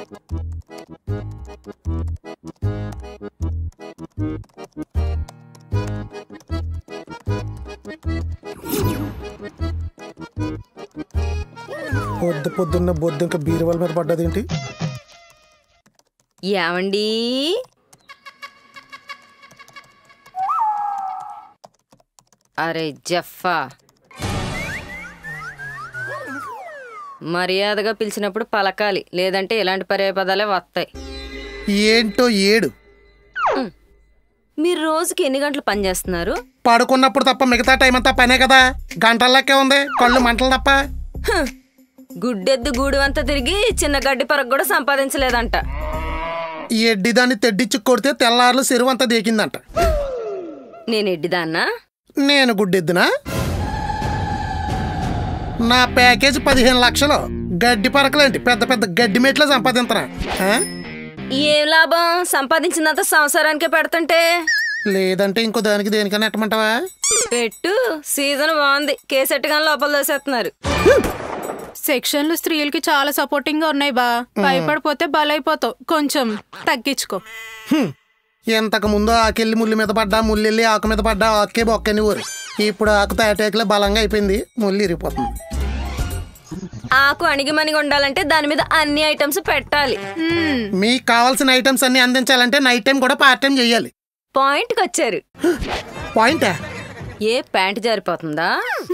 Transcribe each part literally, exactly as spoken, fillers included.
పొద్దు పొద్దున్న బొద్దు ఇంకా బీరువాల మీద పడ్డదేంటి? ఏమండి అరే జఫా, మర్యాదగా పిలిచినప్పుడు పలకాలి, లేదంటే ఇలాంటి పర్యాయ పదాలే వస్తాయి. ఏంటో ఏడు. మీరు రోజుకి ఎన్ని గంటలు పని చేస్తున్నారు? పడుకున్నప్పుడు తప్ప మిగతా టైం అంతా పనే కదా. గంటల్లోకే ఉంది, కళ్ళు మంటలు తప్ప. గుడ్డెద్దు గూడు అంతా తిరిగి చిన్న గడ్డి పరకు కూడా సంపాదించలేదంట. ఈ ఎడ్డిదాన్ని తెడ్డిచ్చి కొడితే తెల్లారులు చెరువు అంతా దేకిందంట. నేను ఎడ్డిదాన్నా? నేను గుడ్డెద్దునా? నా ప్యాకేజ్ పదిహేను లక్షలు. గడ్డి పరకలేంటి, పెద్ద పెద్ద గడ్డి మెట్లో సంపాదించరా? ఏం లాభం? సంపాదించినంత సంవత్సరానికే పెడుతుంటే. లేదంటే ఇంకో దానికి దేనికన్నా ఎట్టమంటావా? పెట్టు, సీజన్ బాగుంది. కేసెట్టుగా లోపల దోసేస్తున్నారు. సెక్షన్లు స్త్రీలకి చాలా సపోర్టింగ్ గా ఉన్నాయి బా. భయపడిపోతే బలైపోతావు, కొంచెం తగ్గించుకో. ఇంతకు ముందు ఆకెళ్ళి ముళ్ళు మీద పడ్డా, ముళ్ళెళ్ళి ఆకు మీద పడ్డా, ఆకే బొక్కని ఊరు. ఇప్పుడు ఆకు తాటాకులే బలంగా అయిపోయింది, ముళ్ళు ఇరిగిపోతుంది. ఆకు అణిగిమణిగి ఉండాలంటే దాని మీద అన్ని ఐటమ్స్ పెట్టాలి. మీకు కావాల్సిన ఐటమ్స్ అన్ని అందించాలంటే నైట్ టైం కూడా పార్ట్ టైం చెయ్యాలి. పాయింట్ కి వచ్చారు. పాయింటా? ఏ ప్యాంట్ జారిపోతుందా?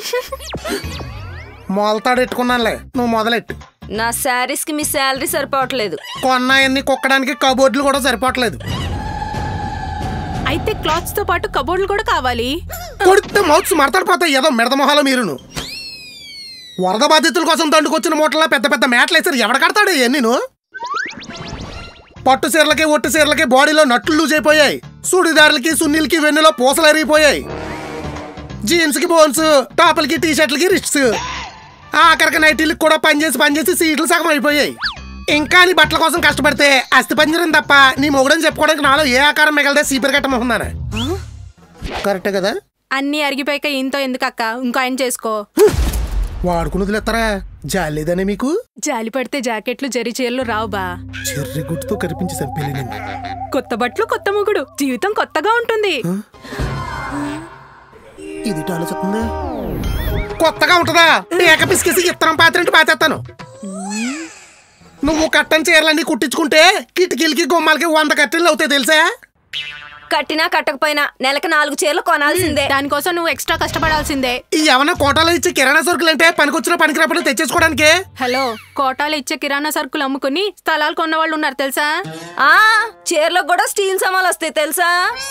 మొలతాడు ఎట్టుకున్నానులే, నువ్వు మొదలెట్టు. నా శారీస్ కి మీ శాలరీ సరిపోవట్లేదు. కొన్నాయన్ని కుక్కడానికి కబోర్డులు కూడా సరిపోవట్లేదు. అయితే క్లాత్స్ తో పాటు కబోర్డులు కూడా కావాలి. కొడితే మౌత్స్ మడతడిపోతాయి. ఏదో మిడత మొహాలు మీరును. వరద బాధితుల కోసం దండుకొచ్చిన మూటలా పెద్ద పెద్ద మేటలు వేసారు. ఎవడ కడతాడు ఇవన్నీ? పట్టు చీరలకి ఒట్టు చీరలకి బాడీలో నట్లు లూజ్ అయిపోయాయి. సుడిదారులకి సున్నీలకి వెన్నులో పూసలు అరిగిపోయాయి. జీన్స్ కి బోన్స్, టాపులకి టీ షర్ట్లకి రిస్ట్స్, ఆఖరికి నైటీలకు కూడా పనిచేసి పనిచేసి సీట్లు సగం అయిపోయాయి. ఇంకా నీ బట్టల కోసం కష్టపడితే అస్థి పంజరం తప్ప నీ మొగుడని చెప్పుకోవడానికి నాలో ఏ ఆకారం మిగలదే సీపర్ కట్టమవుతున్నాను. కరెక్టే కదా? అన్ని అరిగిపోయాక ఇంతో ఎందుకక్క, ఇంకో ఆయన చేసుకో. వాడుకుని వదిలేస్తారా? జాలి లేదనే మీకు? జాలి పడితే జాకెట్లు జరి చీరలు రావు బా. చెర్రి గుట్టుతో కనిపించి చంపేలేను. కొత్త బట్టలు కొత్త మొగుడు, జీవితం కొత్తగా ఉంటుంది. ఇది ఆలోచిస్తుందా? కొత్తగా ఉంటుందా? ఏక పిసికేసి ఇత్తనం పాత్రంటే పాతేస్తాను. నువ్వు కట్టని చీరలన్నీ కుట్టించుకుంటే కిటికీలకి గుమ్మాలకి వంద కట్టెలు అవుతాయి తెలుసా? కట్టినా కట్టకపోయినా నెలకు నాలుగు చీరలు కొనాల్సిందే. దానికోసం నువ్వు ఎక్స్ట్రా కష్టపడాల్సిందే. ఈ ఏమన్నా కోటాలో ఇచ్చే కిరాణా సరుకులు అంటే పనికొచ్చిన పనికిరాపని తెచ్చేసుకోవడానికి. హలో, కోటాలు ఇచ్చే కిరాణా సరుకులు అమ్ముకుని స్థలాలు కొన్న వాళ్ళు ఉన్నారు తెలుసా? ఆ చీరలకు కూడా స్టీల్ సామాన్లు వస్తాయి తెలుసా?